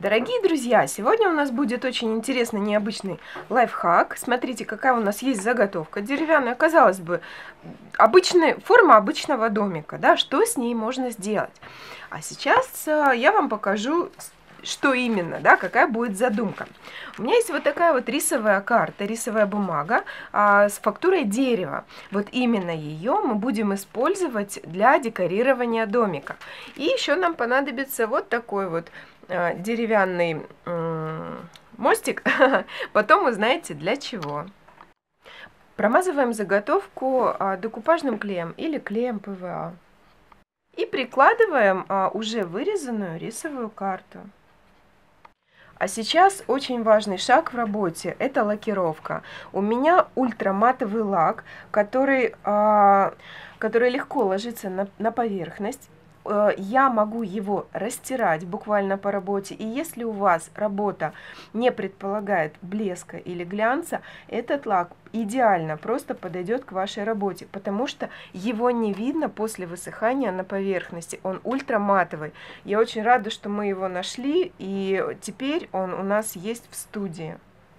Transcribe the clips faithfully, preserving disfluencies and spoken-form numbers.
Дорогие друзья, сегодня у нас будет очень интересный, необычный лайфхак. Смотрите, какая у нас есть заготовка деревянная. Казалось бы, обычная форма обычного домика, да, что с ней можно сделать. А сейчас я вам покажу, что именно, да, какая будет задумка. У меня есть вот такая вот рисовая карта, рисовая бумага а, с фактурой дерева. Вот именно ее мы будем использовать для декорирования домика. И еще нам понадобится вот такой вот а, деревянный м, мостик. Потом вы знаете для чего. Промазываем заготовку а, декупажным клеем или клеем пэ вэ а. И прикладываем а, уже вырезанную рисовую карту. А сейчас очень важный шаг в работе – это лакировка. У меня ультраматовый лак, который, а, который легко ложится на, на поверхность. Я могу его растирать буквально по работе. И если у вас работа не предполагает блеска или глянца, этот лак идеально просто подойдет к вашей работе, потому что его не видно после высыхания на поверхности. Он ультраматовый. Я очень рада, что мы его нашли, и теперь он у нас есть в студии.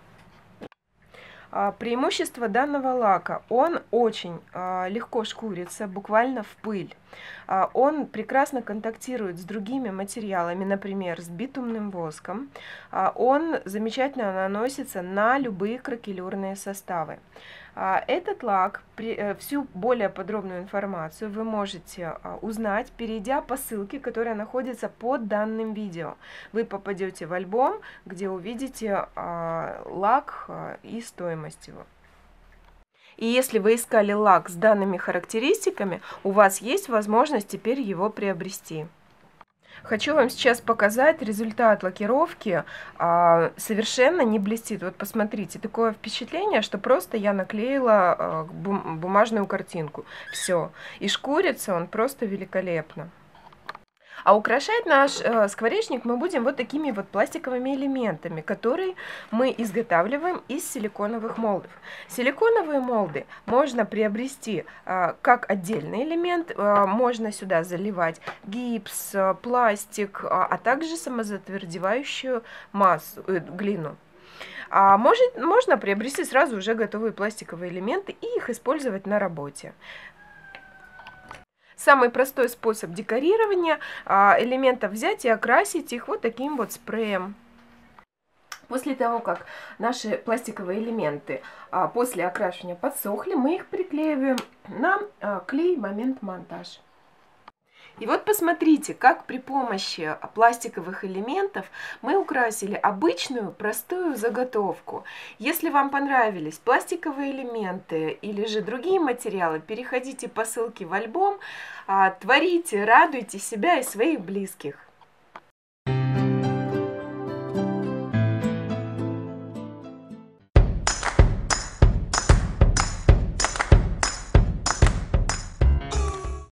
Преимущество данного лака: он очень легко шкурится, буквально в пыль. Он прекрасно контактирует с другими материалами, например, с битумным воском. Он замечательно наносится на любые кракелюрные составы. Этот лак, всю более подробную информацию вы можете узнать, перейдя по ссылке, которая находится под данным видео. Вы попадете в альбом, где увидите лак и стоимость его. И если вы искали лак с данными характеристиками, у вас есть возможность теперь его приобрести. Хочу вам сейчас показать результат лакировки. А, совершенно не блестит. Вот посмотрите, такое впечатление, что просто я наклеила а, бум бумажную картинку. Все. И шкурится он просто великолепно. А украшать наш э, скворечник мы будем вот такими вот пластиковыми элементами, которые мы изготавливаем из силиконовых молдов. Силиконовые молды можно приобрести э, как отдельный элемент, э, можно сюда заливать гипс, э, пластик, э, а также самозатвердевающую массу, э, глину. А может, можно приобрести сразу уже готовые пластиковые элементы и их использовать на работе. Самый простой способ декорирования элементов — взять и окрасить их вот таким вот спреем. После того, как наши пластиковые элементы после окрашивания подсохли, мы их приклеиваем на клей «Момент монтаж». И вот посмотрите, как при помощи пластиковых элементов мы украсили обычную простую заготовку. Если вам понравились пластиковые элементы или же другие материалы, переходите по ссылке в альбом, творите, радуйте себя и своих близких.